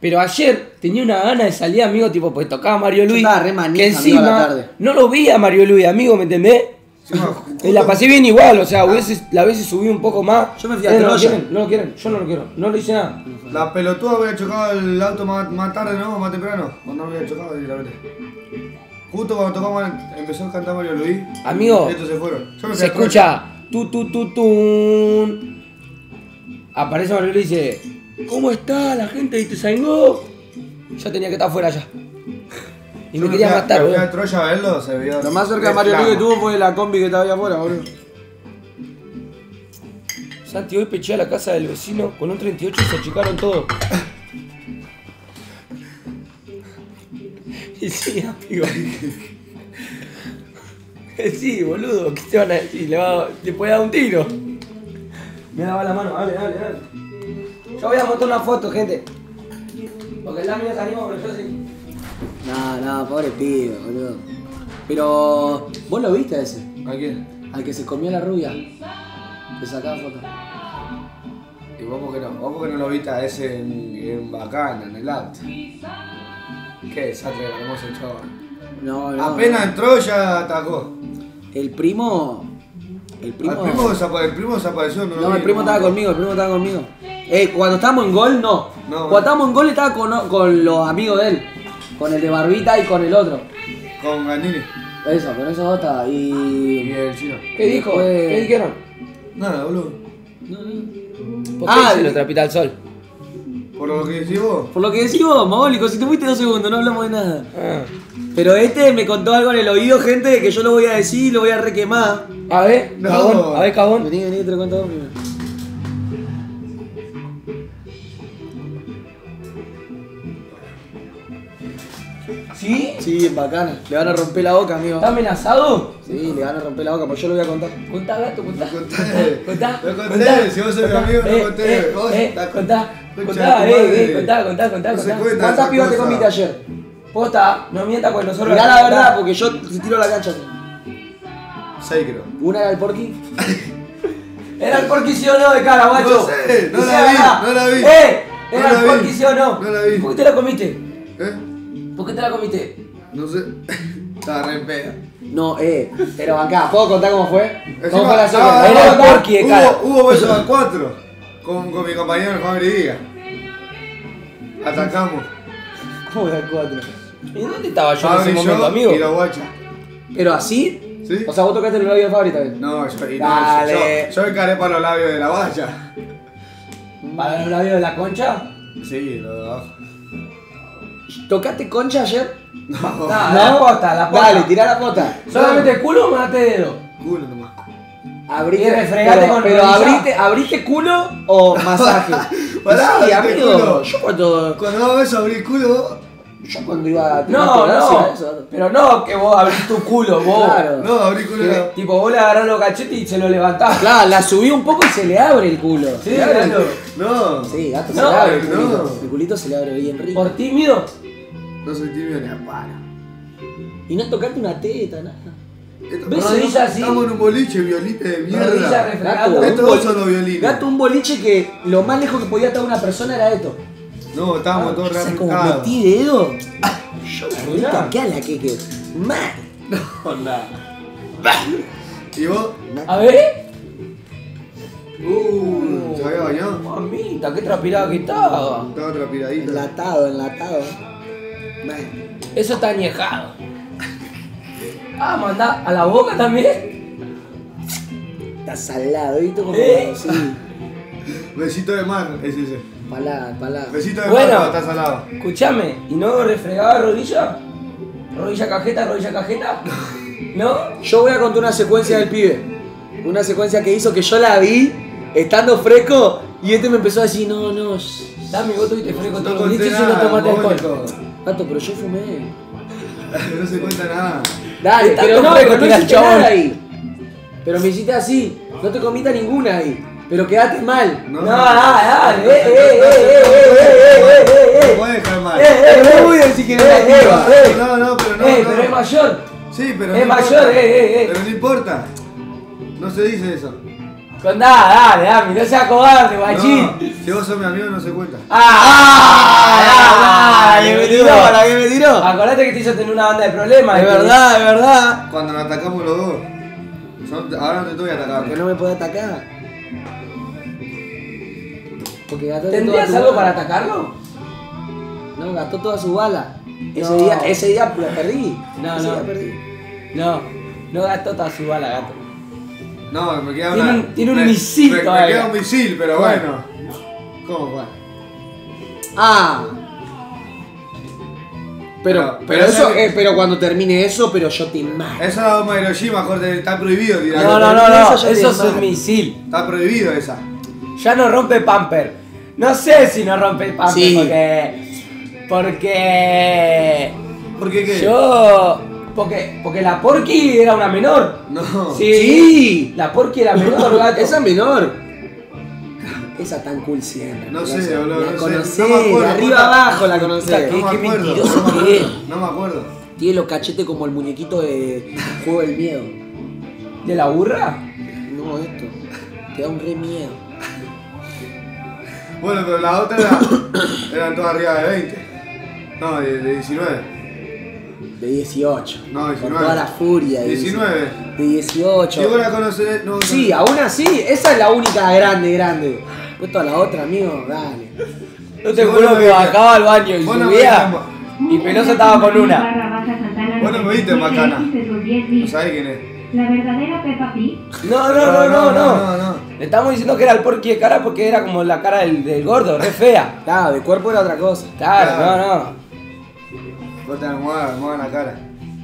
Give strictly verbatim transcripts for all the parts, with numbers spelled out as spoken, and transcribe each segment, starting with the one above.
Pero ayer tenía una gana de salir, amigo, tipo, pues tocaba Mario Luis. Yo estaba re manija, que encima amigo, a la tarde. no lo vi a Mario Luis, amigo, ¿me entendés? Y la pasé bien igual, o sea, hubiese, la hubiese subido un poco más. Yo me fui a Eh, no lo Troya. quieren, no lo quieren, yo no lo quiero, no le hice nada. La pelotuda hubiera chocado el auto más, más tarde, ¿no? Más temprano. Cuando no hubiera chocado directamente. Justo cuando tocamos, empezó a cantar Mario Luis. Amigo, Y estos se fueron. Yo me fui se a Troya. escucha tu tu tu tun. Aparece Mario Luis y dice, ¿cómo está la gente de Ituzaingó? Yo tenía que estar afuera ya. Y Yo me quería fui a- matar, me fui a boludo. Troya a verlo, se vio. Lo más cerca de Mario Luis que tuvo fue la combi que estaba ahí afuera, boludo. Santi, hoy peché a la casa del vecino con un treinta y ocho y se achicaron todos. Y sí, amigo. Sí, boludo, ¿qué te van a decir? Le, va, le puede dar un tiro. Me daba la mano, dale, dale, dale. Yo voy a montar una foto, gente. Porque el Dami se anima, pero yo sí. No, no, pobre pibe, boludo. Pero, ¿vos lo viste a ese? ¿A quién? Al que se comió la rubia. Que sacaba foto. ¿Y vos por qué no? ¿Vos por qué no lo viste a ese en, en Bacana, en el auto? ¿Qué desastre de hermoso chaval? No, no. Apenas entró ya atacó. El primo. El primo. El primo, desapare- el primo desapareció, no lo No, vi, el primo no. estaba conmigo, el primo estaba conmigo. Eh, cuando estábamos en gol, no. No, Cuando no. estábamos en gol estaba con, con los amigos de él. Con el de Barbita y con el otro. Con Gandini Eso, con esos dos estaba. y Y. el chino. ¿Qué dijo? Después- ¿Qué dijeron? Nada, boludo. No, no. ¿Por qué Ah, se lo el- trapita al sol? Por lo que decís vos. Por lo que decís vos, Mogólico, si te fuiste dos segundos, no hablamos de nada. Ah. Pero este me contó algo en el oído, gente, que yo lo voy a decir y lo voy a requemar. A ver, No. cagón, a ver, cagón. Vení, vení, te lo cuento vos primero. ¿Sí? Sí, bacana. Le van a romper la boca, amigo. ¿Está amenazado? Sí, le van a romper la boca, pues yo lo voy a contar. Contá, gato, contá. Lo conté. Contá. Lo conté, contá, si vos sos mi contá, amigo, lo eh, conté. eh, Vos eh, estás- contá, Concha contá, de tu eh, madre. eh, contá, contá, contá, No se contá. cuenta ¿Cuántas esa pibas te cosa. comiste ayer? Posta, no mientas porque nosotros... Mirá la verdad, porque yo si tiro la cancha. Seis creo. Una era el porqui. ¿Era el porqui sí o no de cara, guacho? No sé, no Y la sea vi, verdad. no la vi. ¡Eh! No ¿Era la el vi. porqui sí o no? No la vi. ¿Por qué te la comiste? ¿Eh? ¿Por qué te la comiste? No sé. Estaba re en peda. No, eh, pero acá, ¿puedo contar cómo fue? ¿Cómo Encima, fue la estaba- cena? Era el hubo- porqui de cara. Hubo, hubo besos a cuatro. Con, con mi compañero Juan Gridiga. Atacamos. ¿Cómo de cuatro? ¿Y dónde estaba yo en ese Fabri, momento, yo amigo? y la guacha. ¿Pero así? ¿Sí? O sea, vos tocaste el labio de Fabri también. No, yo, y no, Dale. yo, yo encaré para los labios de la guacha. ¿Para los labios de la concha? Sí, lo de abajo. ¿Tocaste concha ayer? No, No, la posta, la posta. Dale, tirá la pota. ¿Solamente el culo o me de dedo? culo nomás. Abriste, Y refregate pero, con pero rodilla. abriste, ¿abriste culo o masaje? Pará, sí, abriste amigo. culo. Yo cuando, Cuando daba beso abrí el culo. yo cuando iba a No, tirar no, eso. pero no que vos abrís tu culo, vos. Claro. No, abrí culo. Que, era- tipo, vos le agarrás los cachetes y se lo levantás. Claro, la subí un poco y se le abre el culo. Sí, ¿Se le abre? claro. No. Sí, gato, No, se le abre el no. culito. El culito se le abre bien rico. ¿Por tímido? No soy tímido ni a palo. Y no tocaste una teta, nada. Esto- ¿Ves? no, Rodilla así. Estamos en un boliche, violines de Rodilla mierda. refregando. Gato, Estos un dos bol- son los violines. Gato, un boliche que lo más lejos que podía estar una persona era esto. No, estábamos todos O sea, como rearrancados. metí dedo. Yo la Mirá. reta que a la que que. Mal. No, nada. ¿Y vos? A ver. Uh, ¿se había bañado? Mamita, qué transpirada que estaba. Estaba otra piradita. Enlatado, enlatado. Mal. Eso está añejado. Ah, mandá a la boca también. Está salado, ¿viste? Como ¿Eh? sí. Besito de mar, es ese. Palada, palada. Besito de Bueno. mar cuando está salado. Escuchame, ¿y no refregaba rodilla? ¿Rodilla cajeta, rodilla cajeta? ¿No? Yo voy a contar una secuencia del pibe. Una secuencia que hizo que yo la vi estando fresco y este me empezó a decir, no, no. shh, Dame, vos tuviste fresco No todos los conté días y no nada, tomaste alcohol. Mónico. Gato, pero yo fumé. No se cuenta nada. Dale, Está pero no, fresco, pero no tira el hiciste chabón. nada ahí. Pero me hiciste así. No te comiste ninguna ahí. Pero quedaste mal. No, dale, dale, eh, eh, eh, eh, eh, eh, No eh, puedes dejar mal. eh, eh, No eh, voy a decir que no eh, la eh, lleva. eh, No, no, pero no. eh, no. pero es mayor. Sí, pero Es no mayor, importa. eh, eh, eh. Pero no importa. No se dice eso. Condá, dale, dale, no seas cobarde, guachín. No, si vos sos mi amigo no se cuenta. Ah, ah, acordate que te hizo tener una banda de problemas. Es que- verdad, es verdad. Cuando nos atacamos los dos. Son- ahora no te estoy atacando. Que no me puede atacar. Porque gastó toda ¿Tendrías tu algo bala. para atacarlo? No, gastó toda su bala. Ese No. día, ese día la perdí. No, ese no. día perdí. No, no gastó toda su bala, gato. No, me queda Tiene una. un- tiene un me- misil me, me todavía. queda un misil, pero ¿Cuál? bueno. ¿Cómo, Juan? Ah. Pero, Pero- pero, pero eso, ese- eh, pero cuando termine eso, pero yo te mato. Esa es la bomba de Hiroshima, corte, está prohibido tirar. No, no, no, no, Eso eso, ya te es un mata. misil. Está prohibido esa. Ya no rompe Pamper. No sé si no rompe Pamper Sí. porque. Porque. ¿Por qué qué? Yo. Porque, porque la Porky era una menor. No. Sí. Sí. La Porky era menor, gato. Esa es menor. Esa tan cool siempre. No sé, boludo, La no sé. conocés, No me acuerdo, de arriba puta. abajo la Puta, conocés. qué- No me qué acuerdo. mentiroso no me que acuerdo. No me acuerdo. Tiene los cachetes como el muñequito de Juego del Miedo. ¿De la burra? No, esto. Te da un re miedo. Bueno, pero la otra era, eran todas arriba de veinte. No, de, de diecinueve. De dieciocho. No, diecinueve. Con toda la furia. de diecinueve. De dieciocho. Si vos la conocés, no. Sí, no- aún así, esa es la única grande, grande. Puesto a la otra, amigo, dale. Yo te Si vos juro no que me bajaba al baño y Vos no me subía. viste Y Peloso estaba con una. Vos no me viste, Macana. No sabés quién es. La verdadera Peppa Pig. No, no, no, no, no. no, no. Le estamos diciendo que era el Porky de cara porque era como la cara del, del gordo, re fea. Claro, de cuerpo era otra cosa. Claro, Claro. no, no. Vos te muevas, muevas la cara.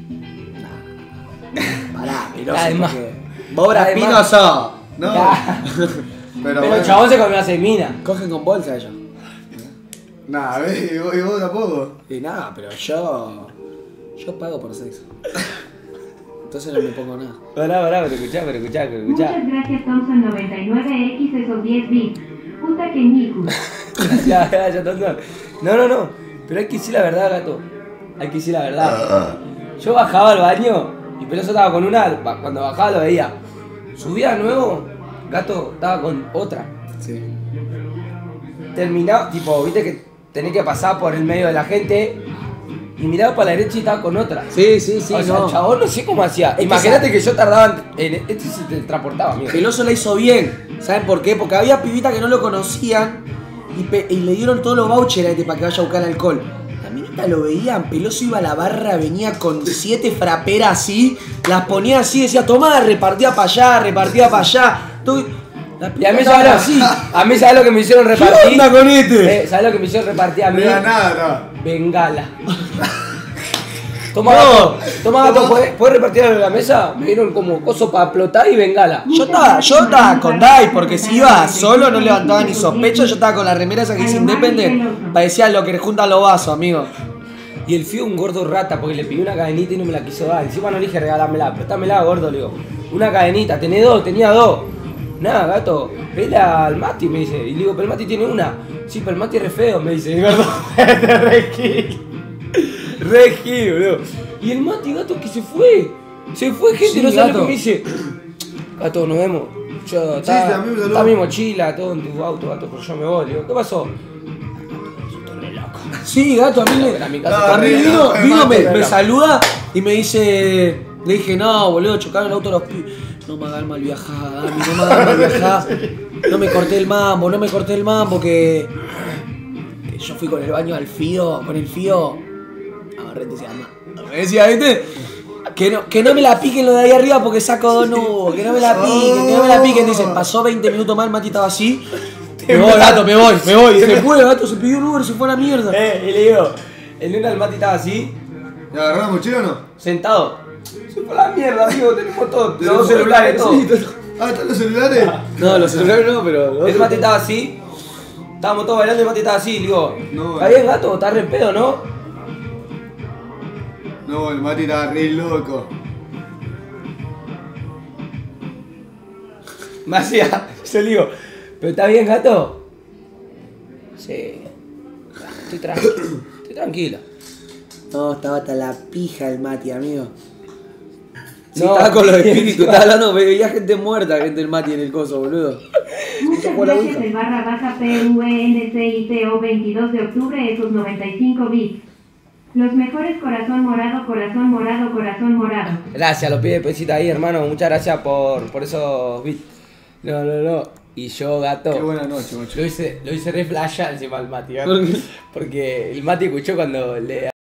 Pará, Peloso, Además- porque vos Brad Pitt no además- sos. No. Ya. Pero, Pero bueno. el chabón se comió a seis minas. Cogen con bolsa ellos. Nah, ¿ves? ¿Y vos, y vos tampoco? Y nada, pero yo. Yo pago por sexo. Entonces no me pongo nada. Pará, pará, pero escuchá, pero escuchá, pero escuchá. Muchas gracias Thompson noventa y nueve X esos diez bits. Puta que Nikus. Ya, ya, ya, tonto. No, no, no. Pero hay que decir la verdad, gato. Hay que decir la verdad. Yo bajaba al baño y Peloso estaba con una. ba- Cuando bajaba lo veía. Subía de nuevo, gato estaba con otra. Sí. Terminaba, tipo, viste que tenés que pasar por el medio de la gente. Y miraba para la derecha y estaba con otra. Sí, sí, sí, o sea, no. el chabón no sé cómo hacía. que Imagínate sa- que yo tardaba en. Este se te transportaba, amigo. Peloso la hizo bien. ¿Saben por qué? Porque había pibitas que no lo conocían y, pe- y le dieron todos los vouchers a este para que vaya a buscar alcohol. La minita lo veían, Peloso iba a la barra, venía con siete fraperas así, las ponía así, decía, tomá, repartía para allá, repartía para allá. Todo- la Y a mí, piba ¿sabes estaba así? así. A mí, ¿sabes lo que me hicieron ¿Qué repartir? onda con este? Eh, ¿Sabes lo que me hicieron repartir a No mí? era nada, Bengala. Toma, No. gato, toma, gato, ¿puedes, ¿puedes repartir algo en la mesa? Me dieron como coso para explotar y bengala. Yo estaba, yo estaba con Dai, porque si iba solo no levantaba ni sospecha, yo estaba con la remera esa que dice Independent, parecía lo que le juntan los vasos, amigo. Y el fío un gordo rata porque le pidió una cadenita y no me la quiso dar. Encima no le dije regalámela, préstamela, gordo, le digo. Una cadenita, tenés dos, tenía dos. Nada, gato, pela al Mati, me dice. Y le digo, pero el Mati tiene una. Sí, pero el Mati es re feo, me dice. Y gordo, re gil. Re gil, boludo. Y el Mati, gato, que se fue. Se fue, gente, Sí, no sabe lo gato. que me dice. Gato, nos vemos. Yo, Sí, está, sí, a mí me saludó. está mi mochila, todo en tu auto, gato, pero yo me voy. Le digo, ¿qué pasó? Sí, gato, a mí me, A mi casa No, a mí re Vigo, loco, Vigo me, mate. me saluda y me dice, le dije, no, boludo, chocaron el auto los pibes. No me hagas mal viajada, Dami, no me hagas mal viajada. No me corté el mambo, no me corté el mambo, que, que yo fui con el baño al Fío, con el Fío. Agarrete se llama. Me decía, ¿viste? Que no, que no me la piquen lo de ahí arriba porque saco dos nubos, que no me la piquen, que no me la piquen. Dice, pasó veinte minutos más, el Mati estaba así. Me voy, gato, me voy, me voy. Se fue, gato, se pidió un Uber, se fue a la mierda. Eh, y le digo, el lunes el Mati estaba así, ¿Le agarró la mochila o no? sentado. Se fue a la mierda, amigo, tenemos todo, los dos celulares, todo. Ah, ¿están los celulares? No, los celulares no, pero. El Mati estaba así, estábamos todos bailando y el Mati estaba así, le digo, No, ¿está bien, gato? ¿Estás re en pedo, no? No, el Mati estaba re loco. Me hacía, yo le digo, ¿pero está bien, gato? Sí, estoy tranquila, estoy tranquila. No, estaba hasta la pija el Mati, amigo. Sí, No, estaba con los espíritus, encima- estaba hablando, veía gente muerta, gente del Mati en el coso, boludo. Muchas fue la gracias Ouija. el barra baja P U N C I T O veintidós de octubre esos noventa y cinco bits. Los mejores corazón morado, corazón morado, corazón morado. Gracias, lo pide pesita ahí, hermano. Muchas gracias por, por esos bits. No, no, no. Y yo, gato. Qué buena noche, macho. Lo hice, lo hice re flasha encima al Mati, gato. ¿Por qué? Porque el Mati escuchó cuando le